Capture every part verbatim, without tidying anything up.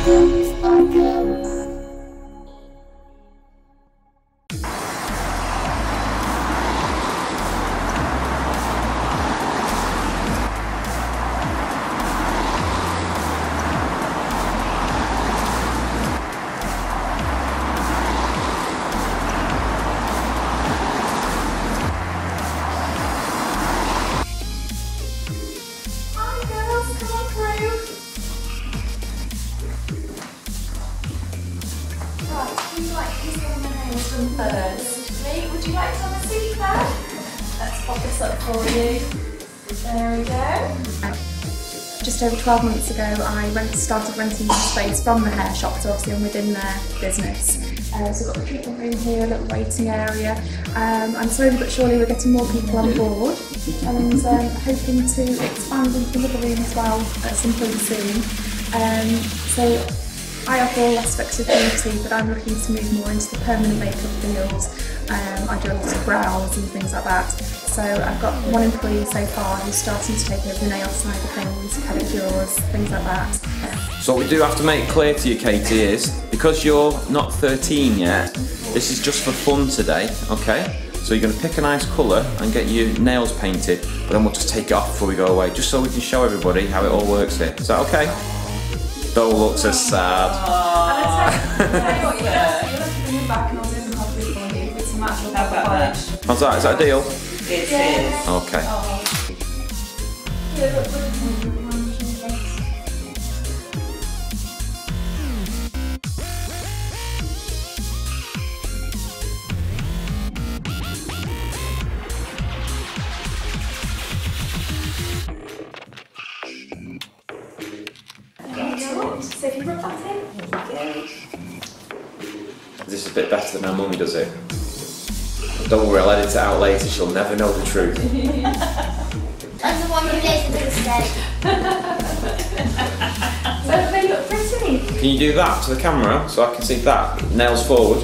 First, Mate, would you like to have a seat there? Let's pop this up for you. There we go. Just over twelve months ago, I rent, started renting the space from the hair shop, so obviously I'm within their business. Uh, so we've got the treatment room here, a little waiting area, um, and slowly but surely we're getting more people on board, and um, hoping to expand into another room as well at some point soon. Um, so I offer all aspects of beauty, but I'm looking to move more into the permanent makeup field. Um, I do a lot of brows and things like that. So I've got one employee so far who's starting to take over the nail side of things, pedicures, things like that. So what we do have to make clear to you, Katie, is because you're not thirteen yet, this is just for fun today, okay? So you're going to pick a nice colour and get your nails painted, but then we'll just take it off before we go away, just so we can show everybody how it all works here. Is that okay? Don't look so sad. How's that? Is that a deal? It is. Okay. So if you rub that in. This is a bit better than how Mummy does it. Don't worry, I'll edit it out later, she'll never know the truth. That's the one who plays the biggest head. Don't they look pretty? Can you do that to the camera so I can see that? Nails forward.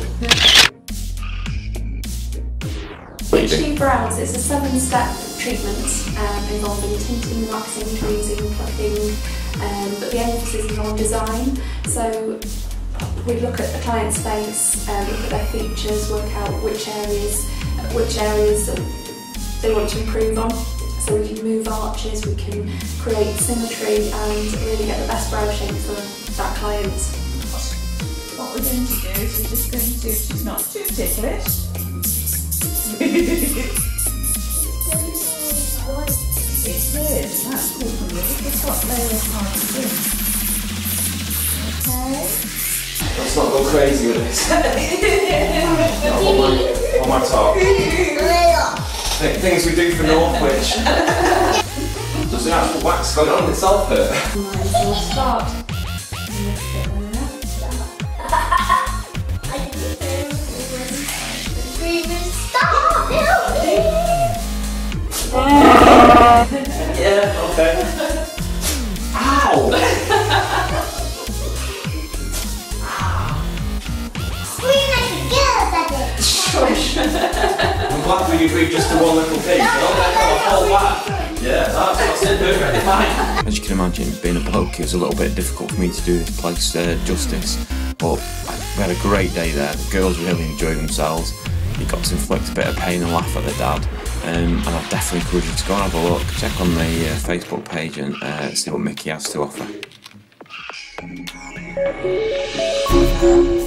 H D Brows is a seven-step treatment um, involving tinting, waxing, freezing, plucking, um, but the emphasis is on design. So we look at the client's face, um, look at their features, work out which areas, which areas they want to improve on. So we can move arches, we can create symmetry and really get the best brow shape for that client. What we're going to do is we're just going to, she's not too ticklish. It is, that's cool for me. It's got layers on it. Okay. Let's not go crazy with this. No, on my, on my top. Th things we do for Northwich. Does the actual wax going on itself hurt? We'll start. Yeah, okay. Ow! I'm glad we agreed just to one little piece. I'll back. Yeah, that's, that's it, perfectly fine. As you can imagine, being a bloke, it was a little bit difficult for me to do this place uh, justice. But we had a great day there. The girls really enjoyed themselves. You got to inflict a bit of pain and laugh at the dad. Um, and I definitely encourage you to go and have a look. Check on the uh, Facebook page and uh, see what Mickie has to offer.